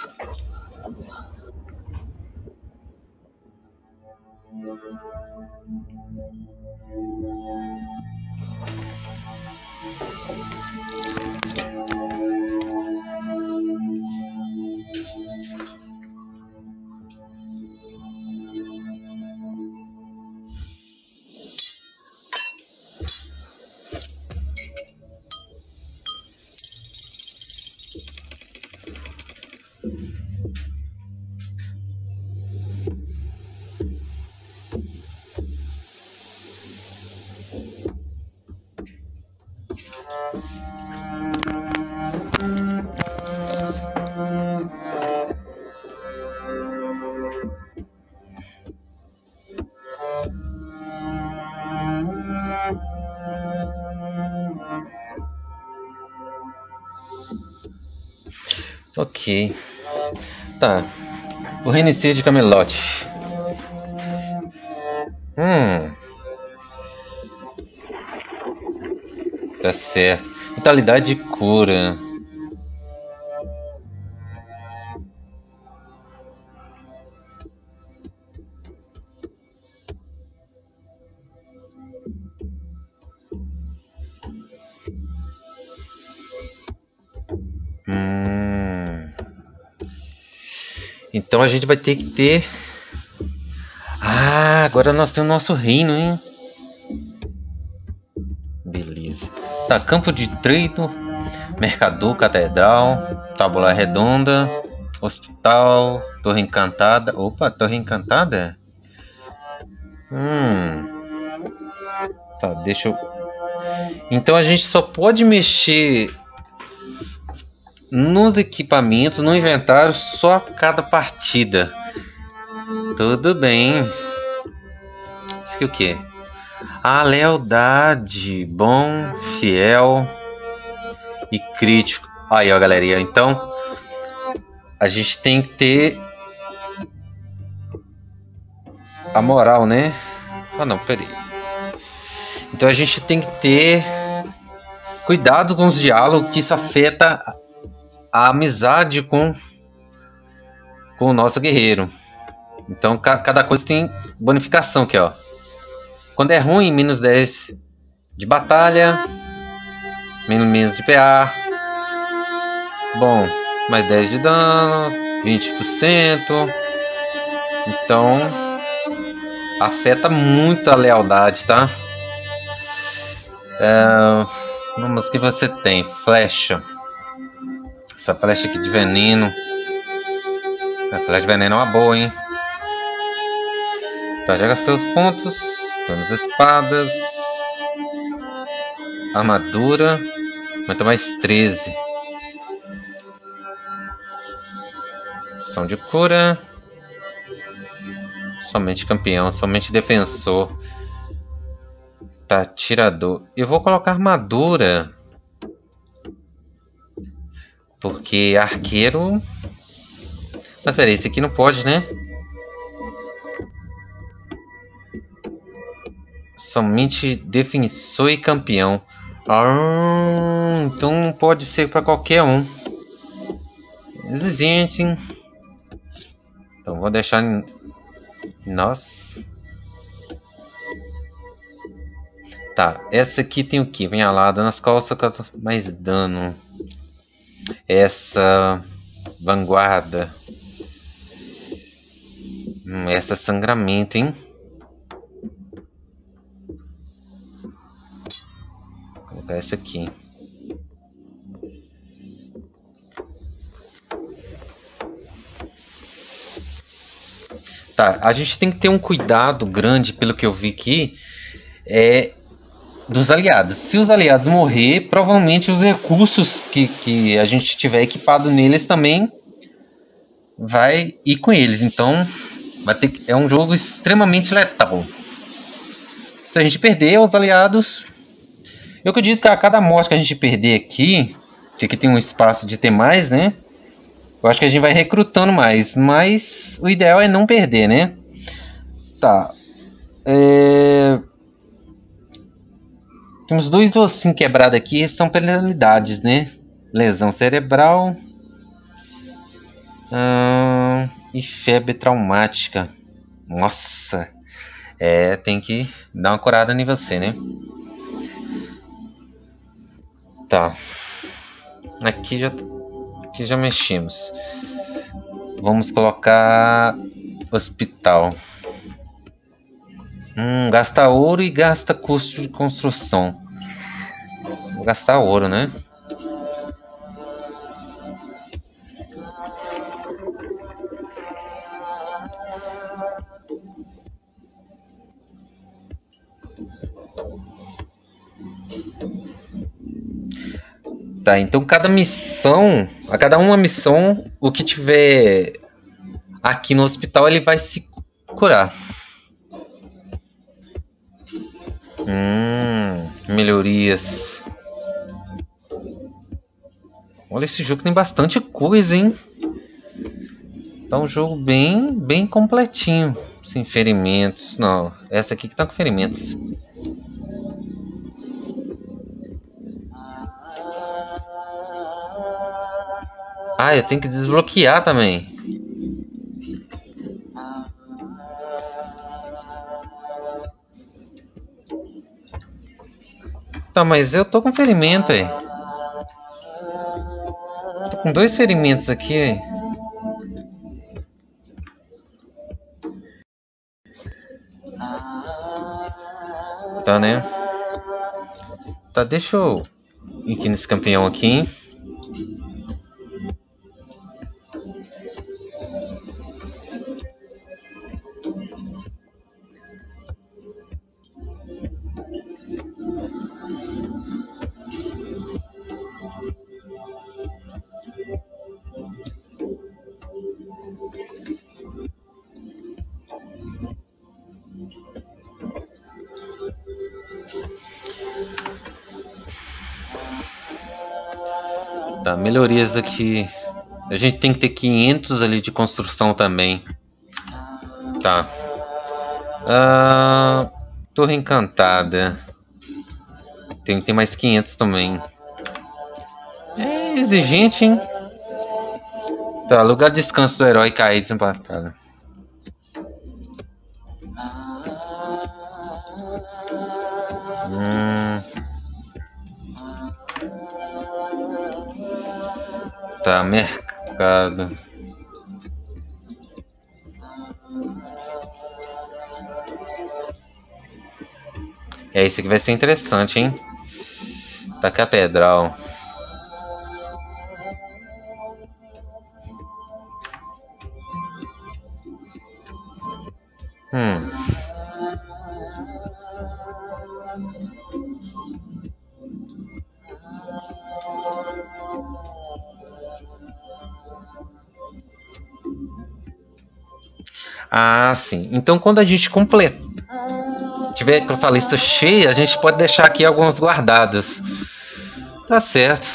Ok. Tá. O Reinicio de Camelot. Hum. Tá certo. Vitalidade de cura. Hum. Então a gente vai ter que ter... Ah, agora nós temos o nosso reino, hein? Beleza. Tá, campo de treino, mercador, catedral, tábula redonda, hospital, torre encantada. Opa, torre encantada? Hum. Tá, deixa eu... Então a gente só pode mexer nos equipamentos, no inventário, só a cada partida. Tudo bem. Isso aqui o que? A lealdade, bom, fiel e crítico. Aí, ó, galerinha. Então, a gente tem que ter a moral, né? Ah, não, peraí. Então, a gente tem que ter cuidado com os diálogos, que isso afeta a amizade com, com o nosso guerreiro. Então, ca cada coisa tem bonificação aqui, ó. Quando é ruim, menos dez de batalha, menos, menos de P A. Bom, mais dez de dano, vinte por cento. Então, afeta muito a lealdade, tá? É, vamos, que você tem? Flecha. Essa flecha aqui de veneno. A flecha de veneno é uma boa, hein? Tá, já gastei os pontos. Temos espadas. Armadura. Aumenta mais treze. Ação de cura. Somente campeão, somente defensor. Tá, atirador. Eu vou colocar armadura. Porque arqueiro... Mas peraí, esse aqui não pode, né? Somente defensor e campeão. Ah, então não pode ser para qualquer um. Exigente, hein? Então vou deixar... Nossa. Tá, essa aqui tem o que? Vem alada nas costas, mais dano. Essa... Vanguarda. Hum, essa sangramento, hein? Vou colocar essa aqui. Tá, a gente tem que ter um cuidado grande, pelo que eu vi aqui, é dos aliados. Se os aliados morrer, provavelmente os recursos que, que a gente tiver equipado neles também vai ir com eles. Então vai ter que, é um jogo extremamente letal. Se a gente perder os aliados, eu acredito que a cada morte que a gente perder aqui, que aqui tem um espaço de ter mais, né? Eu acho que a gente vai recrutando mais, mas o ideal é não perder, né? Tá. É... Temos dois ossinhos quebrados aqui, são penalidades, né? Lesão cerebral hum, e febre traumática. Nossa, é, tem que dar uma curada em você, né? Tá. Aqui já, aqui já mexemos. Vamos colocar hospital. Hum, gasta ouro e gasta custo de construção. Vou gastar ouro, né? Tá, então cada missão, a cada uma missão, o que tiver aqui no hospital ele vai se curar. Hum, melhorias. Olha, esse jogo tem bastante coisa, hein? Tá um jogo bem, bem completinho. Sem ferimentos. Não, essa aqui que tá com ferimentos. Ah, eu tenho que desbloquear também. Tá, mas eu tô com ferimento aí. Tô com dois ferimentos aqui, aí. Tá, né? Tá, deixa eu ir aqui nesse campeão aqui. Tá, melhorias aqui. A gente tem que ter quinhentos ali de construção também. Tá. Ah, torre encantada. Tem que ter mais quinhentos também. É exigente, hein? Tá, lugar de descanso do herói caído desempatado. Hum. Tá, mercado. É, isso aqui vai ser interessante, hein? Tá, catedral. Hum. Ah, sim. Então, quando a gente completar, tiver com essa lista cheia, a gente pode deixar aqui alguns guardados. Tá certo.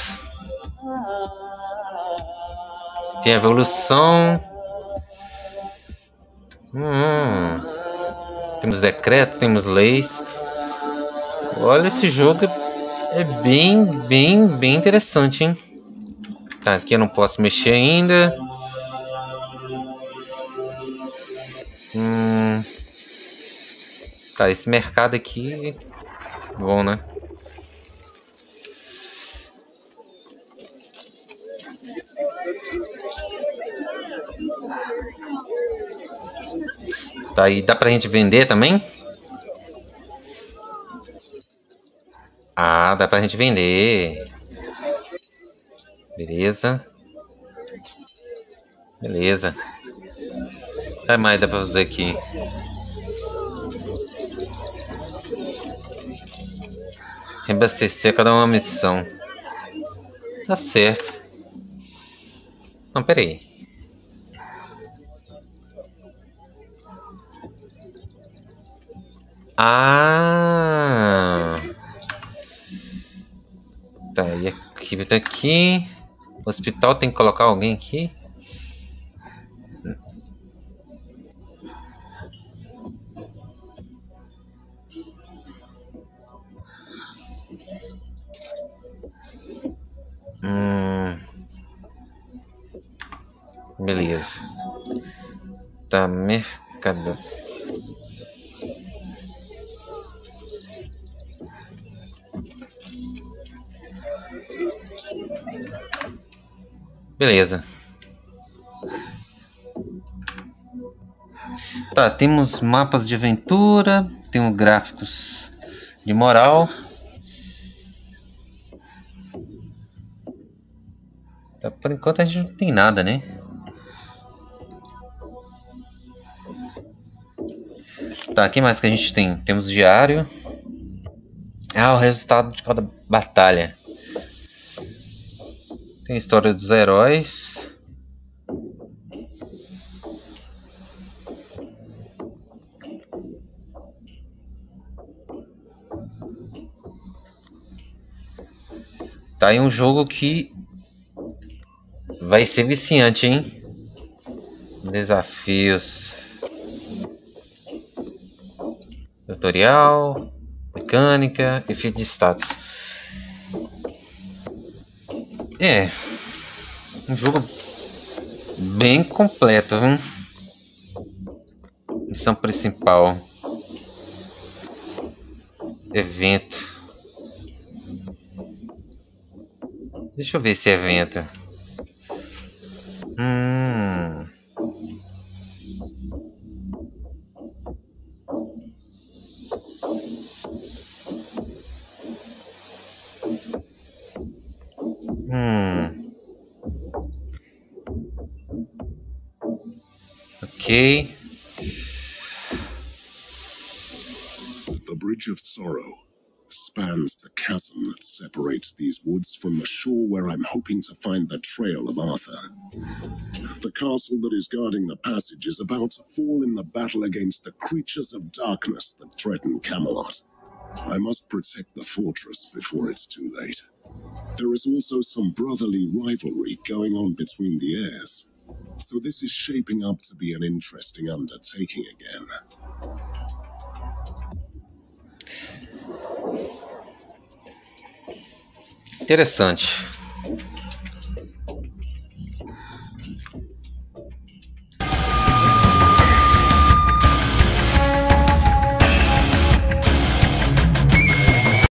Tem evolução. Hum. Temos decreto, temos leis. Olha, esse jogo é bem, bem, bem interessante, hein? Tá, aqui eu não posso mexer ainda. Hum. Tá, esse mercado aqui... Bom, né? Tá, aí dá pra gente vender também? Ah, dá pra gente vender. Beleza. Beleza. O que mais dá pra fazer aqui? Reabastecer cada uma missão. Tá certo. Não, pera aí. Ah. Tá, e aqui tá aqui. O hospital tem que colocar alguém aqui? Hum... Beleza. Tá, mercado. Beleza. Tá, temos mapas de aventura, temos gráficos de moral. Tá, por enquanto a gente não tem nada, né? Tá, o que mais que a gente tem? Temos diário. Ah, o resultado de cada batalha. Tem a história dos heróis. Tá aí um jogo que vai ser viciante, hein? Desafios. Tutorial. Mecânica. Efeito de status. É. Um jogo bem completo, viu? Missão principal. Evento. Deixa eu ver esse evento. Hum. Hum. Ok. The Bridge of Sorrow spans the chasm that separates these woods from the shore where I'm hoping to find the trail of Arthur. The castle that is guarding the passage is about to fall in the battle against the creatures of darkness that threaten Camelot. I must protect the fortress before it's too late. There is also some brotherly rivalry going on between the heirs, so this is shaping up to be an interesting undertaking again. Interessante.